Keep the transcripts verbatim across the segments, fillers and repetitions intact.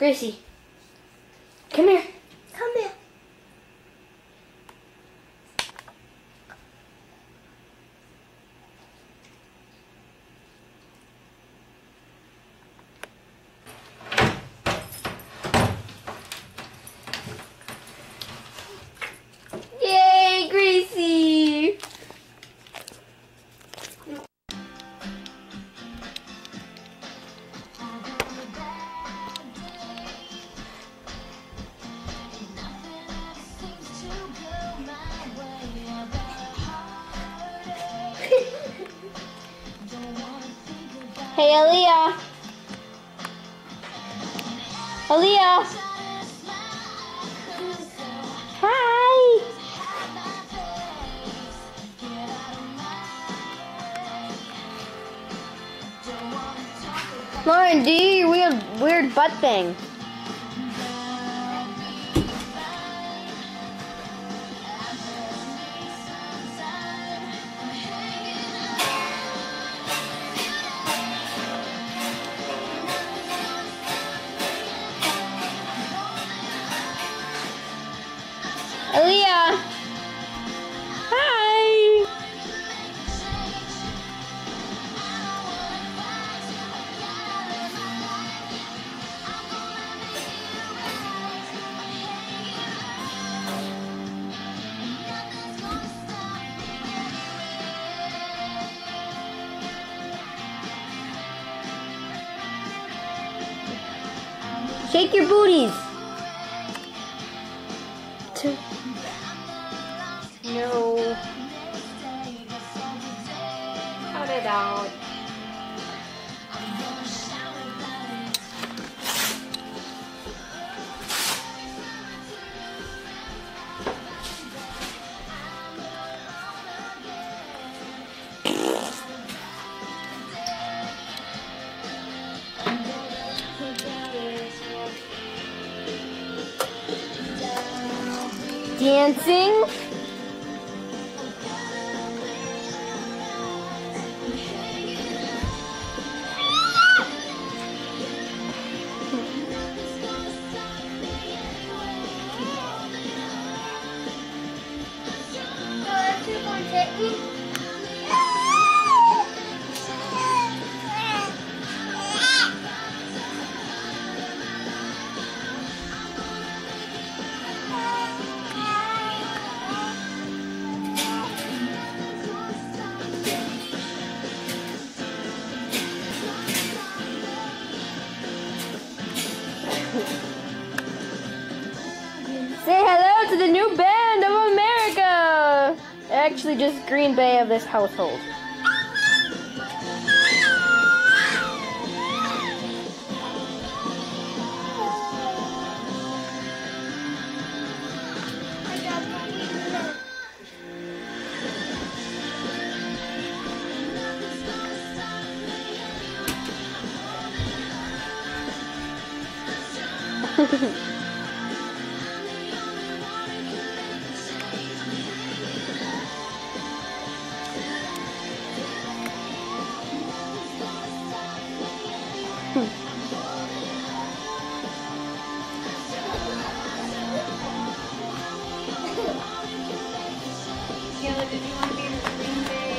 Gracie, come here. Come here. Yay, Gracie! Hey, Aaliyah. Aaliyah. Hi. Lauren, do you weird weird butt thing? Aaliyah. Hi. Shake your booties. Two. No. Cut it out. Dancing. Say hello to the new band of America! Actually, just Green Bay of this household. Kayla, did you want to be in the Green Bay?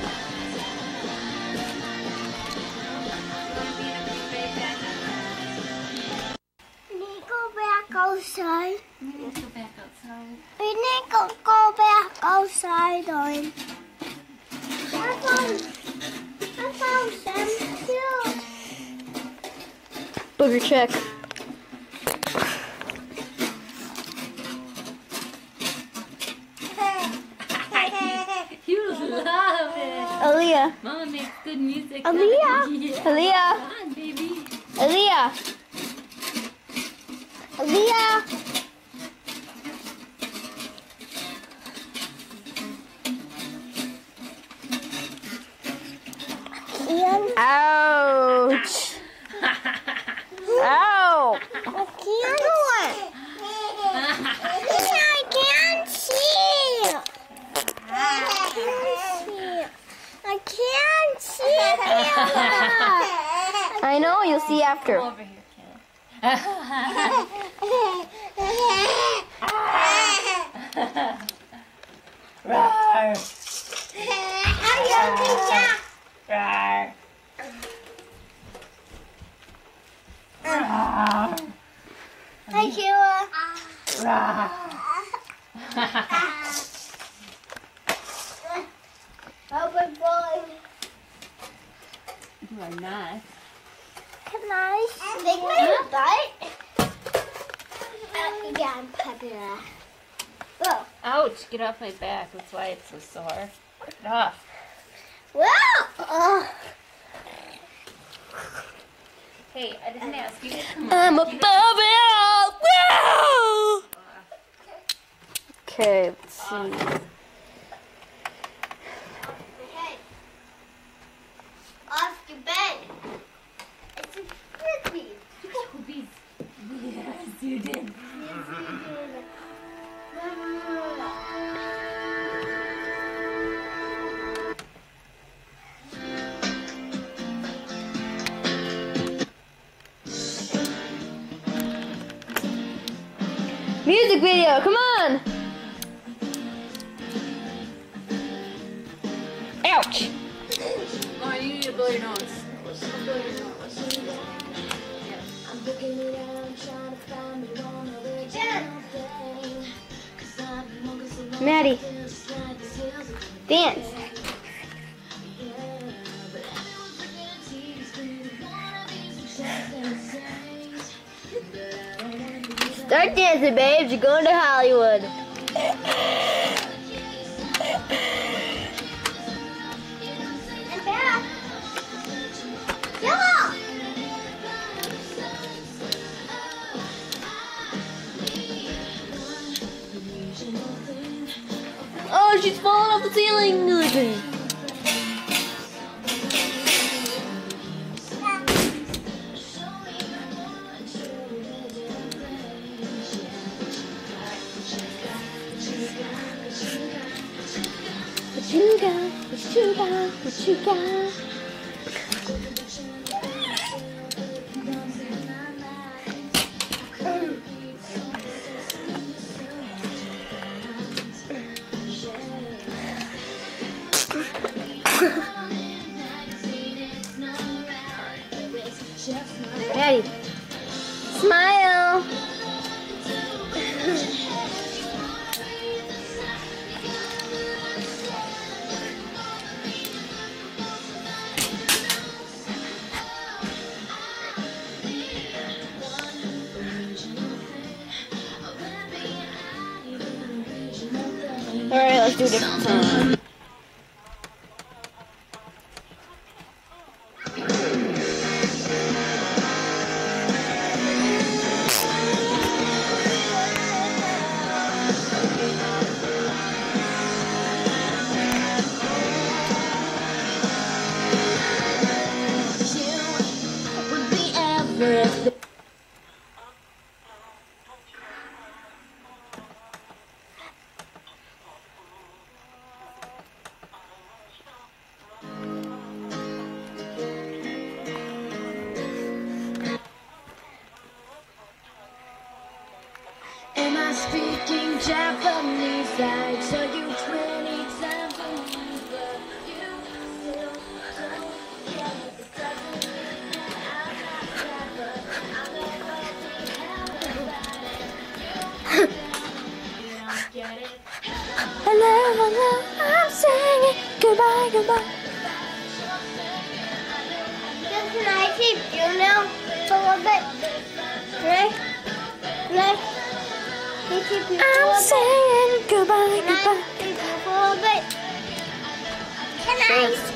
You want to be in a Green Bay band? We need to go back outside. We need to go back outside. We need to go back outside, Lauren. I found, I found them too. Booger check. You love it. Aaliyah. Mama makes good music. Aaliyah. Yeah. Aaliyah. Come on, baby. Aaliyah. Aaliyah. Ouch. Ow. I can't do it. I can't see. I can't see. I can't see. I know, you'll see after. Come over here, Kayla. Roar. Ayaw niya. Roar. Roar. Ayaw. Roar. Open boy. You are not. Can I lick my butt? Uh, yeah, I'm popular. Whoa. Ouch, get off my back. That's why it's so sore. Get off. Whoa. Oh. Hey, I didn't ask you to come on. I'm above it all. Woo! Okay, let's see. Hey. Off your bed. It's a frisbee. Scoobies. Yes, you did. Music video, come on! Ouch! Oh, you need to blow your nose. Blow your nose. Maddie, dance. Start dancing, babes. You're going to Hollywood. And back. Yellow. Oh, she's falling off the ceiling. What you got? What you got? What you got? Maddie, smile. All right, let's do this. Am I speaking Japanese? I tell you twenty times a week, but you still don't get it. It doesn't mean that I'm not clever. I'm never be held about it. You don't get it. Hello, hello, I'm singing goodbye, goodbye. Can I keep you now for a little bit? Right? Right? Can I keep you for a I'm little bit? saying goodbye, Can I goodbye. keep you for a little bit? Can I?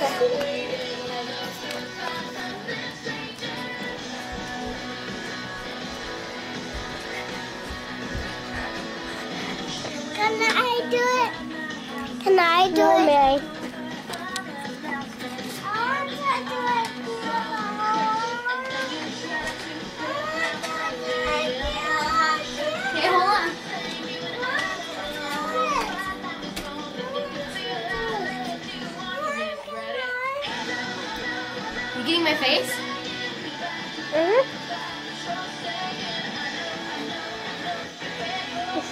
Can I do it? Can I do No, it? May. I want to do it. Okay, hold on. You getting my face? Mm-hmm.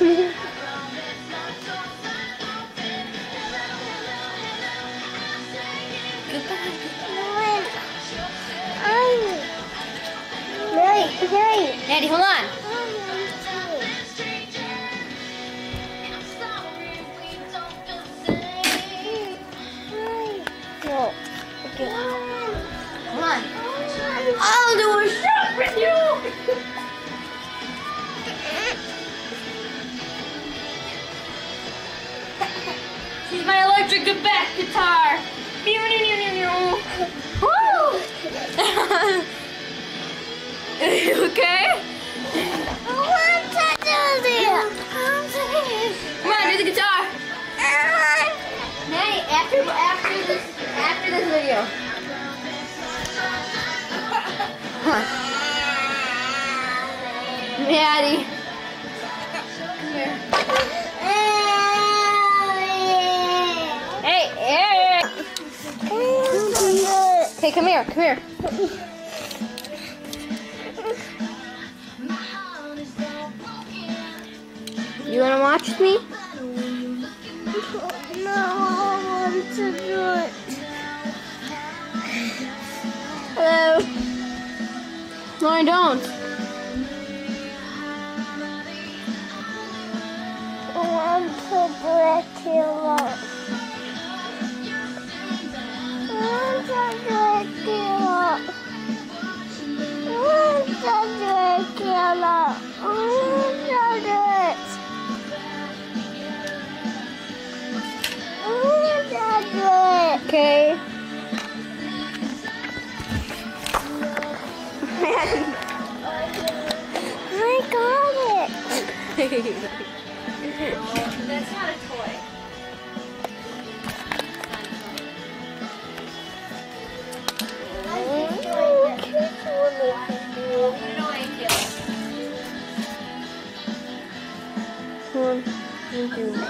Right, right. Andy, hold on. No. Okay. Come on. I'll do a shot with you. She's my electric bass guitar. Meow, meow, meow, meow, meow. Woo! Okay? I want to do this. Come on, do the guitar. Nanny, after after this after this video. Come on. Maddie. Come here. Hey, hey. Hey, come here, come here. You wanna watch me? No, I want to do it. Hello. No, I don't. I want to break you up. I want to break you up. I want to break you up. I want to do it. I want to do it. Okay. I got it. That's not a toy. Come on. You do it.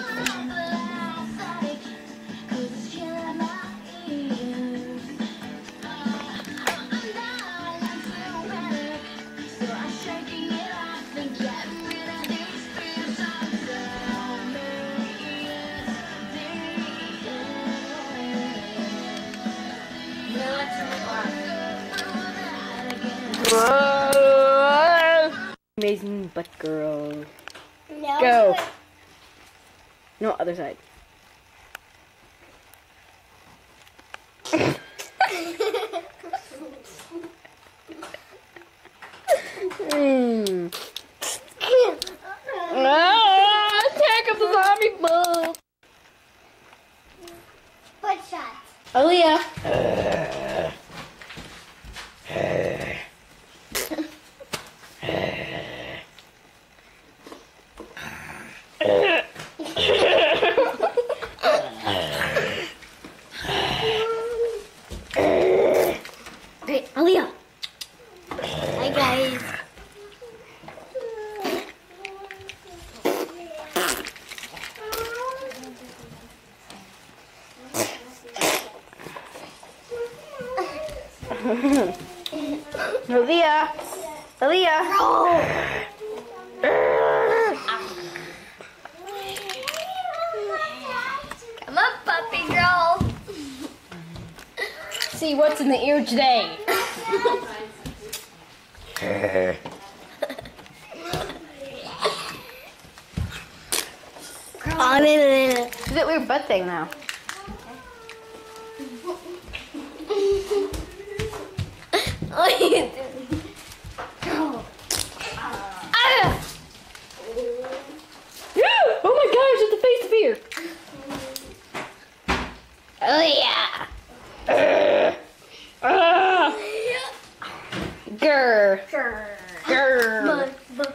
Whoa. Amazing butt girl. No. Go. No, other side. mm. Ah, attack of the zombie bug. Butt shots. Aaliyah. Hey, Aaliyah. Hi guys. Aaliyah. Aaliyah. Come on, puppy girl. See what's in the ear today. Do that weird butt thing now. Oh, you did. Oh my gosh, it's the face of fear. Oh yeah. Ah. Grr. Sure. Grr.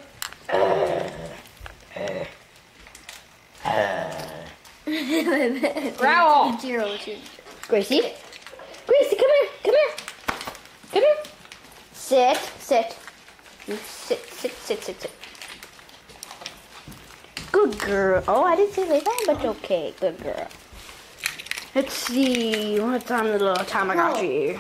Growl. Zero. Gracie. Gracie, come here. Come here. Come here. Sit. Sit. You sit. Sit. Sit. Sit. Sit. Good girl. Oh, I didn't say lay down, but okay. Good girl. Let's see what's on the little Tamagotchi.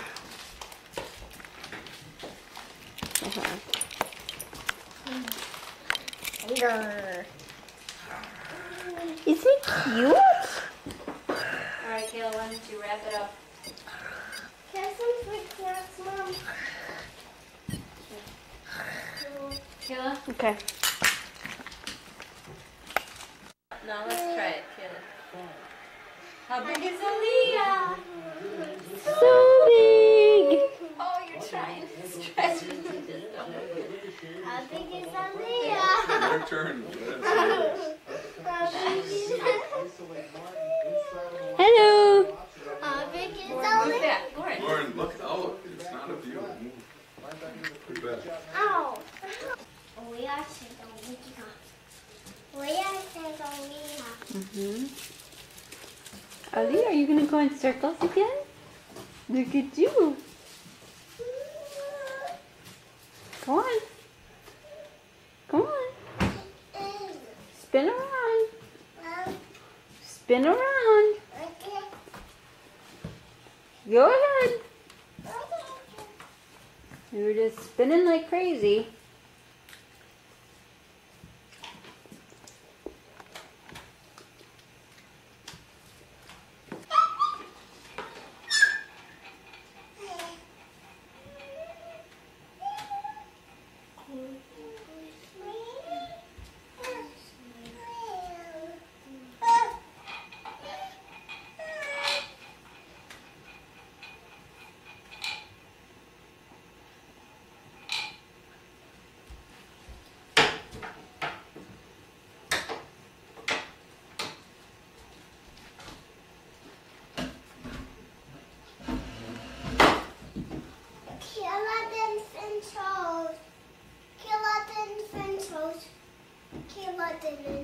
Uh-huh. Grr. Isn't it cute? Alright, Kayla, why don't you wrap it up? Can I have some fruit snacks, Mom? Kayla? Okay. Now let's try it, Kayla. How big is Aaliyah? So big. Oh, you're trying to stretch it. How big is Aaliyah? Your turn. How big is Hello. How big is Look Aaliyah? back, Lauren. Lauren, look out. It's not a view. Put it back. Ow. 我要吃东西哈，我要吃东西哈。 Mm-hmm. Ali, are you gonna go in circles again? Look at you. Come on. Come on. Spin around. Spin around. Go ahead. You were just spinning like crazy. Skeleton Finchos. Skeleton Finchos. Skeleton.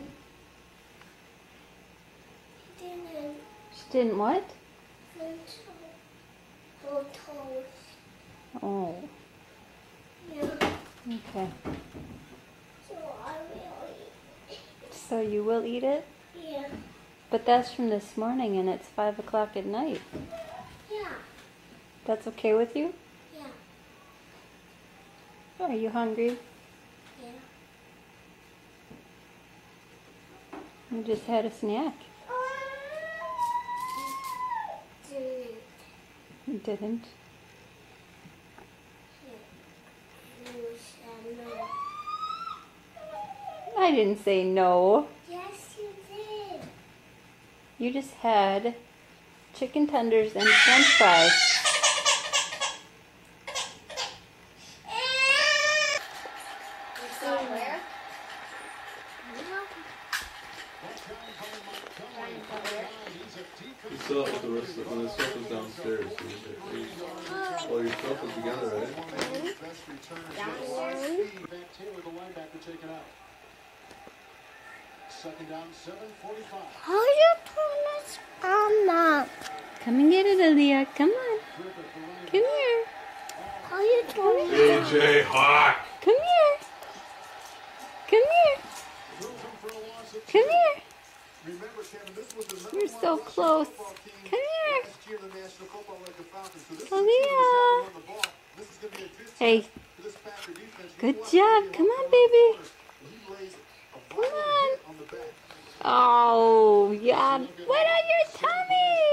Didn't. She didn't what? Finchos. Photos. Oh, Yeah. okay. So I will eat. So you will eat it? Yeah. But that's from this morning and it's five o'clock at night. Yeah. That's okay with you? Yeah. Are you hungry? Yeah. You just had a snack. Didn't. You didn't? You said no. I didn't say no. Yes, you did. You just had chicken tenders and french fries. Somewhere. You still have the rest of when the stuff is downstairs. So you get, well, your stuff is together, right? Taylor, the linebacker, taken out. Second down, seven forty-five. How you turn this on now? Come and get it, Aaliyah. Come on. Come here. How you turn it? A J Hawk. Come here. Come here. Come here. Remember, Kevin, this was the number You're one so rushing close. football team Come here. last year in the National Football League of Falcons. So this is Aaliyah. a team that's having to run the ball. This is going to be a good Hey. test for this Packer defense. Good You watch job. him Come get on, up in the baby. corners, and he lays a violent hit on the back. Oh, yeah. What on your tummy?